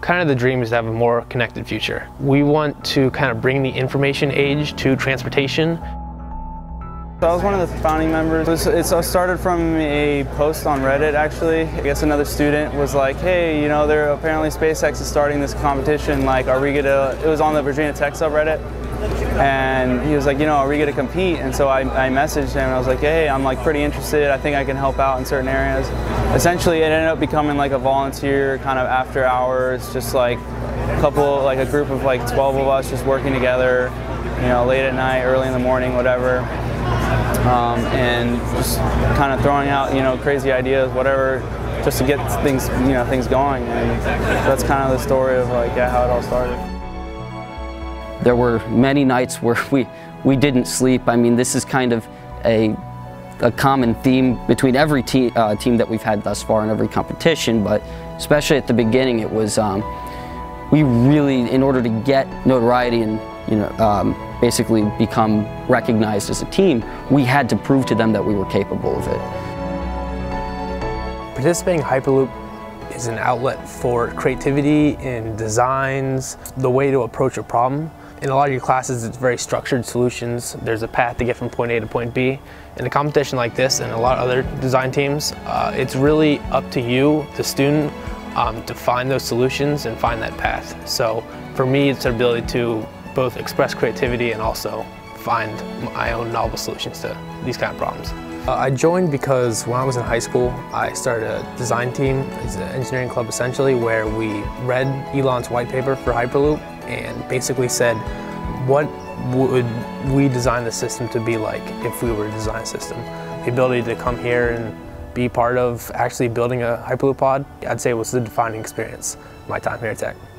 kind of the dream is to have a more connected future. We want to kind of bring the information age to transportation. So I was one of the founding members. It started from a post on Reddit, actually. I guess another student was like, hey, you know, apparently SpaceX is starting this competition, like, are we gonna, it was on the Virginia Tech subreddit, and he was like, you know, are we gonna compete? And so I messaged him and I was like, hey, I'm like pretty interested, I think I can help out in certain areas. Essentially, it ended up becoming like a volunteer kind of after hours, just like a group of like 12 of us just working together, you know, late at night, early in the morning, whatever. And just kind of throwing out, you know, crazy ideas, whatever, just to get things, you know, things going. And that's kind of the story of like, yeah, how it all started. There were many nights where we didn't sleep. I mean, this is kind of a common theme between every team that we've had thus far in every competition, but especially at the beginning, it was we really, in order to get notoriety and, you know, basically become recognized as a team, we had to prove to them that we were capable of it. Participating in Hyperloop is an outlet for creativity in designs, the way to approach a problem. In a lot of your classes, it's very structured solutions. There's a path to get from point A to point B. In a competition like this and a lot of other design teams, it's really up to you, the student, to find those solutions and find that path. So for me, it's the ability to both express creativity and also find my own novel solutions to these kind of problems. I joined because when I was in high school, I started a design team. It's an engineering club essentially, where we read Elon's white paper for Hyperloop and basically said, what would we design the system to be like if we were to design a system? The ability to come here and be part of actually building a Hyperloop pod, I'd say was the defining experience of my time here at Tech.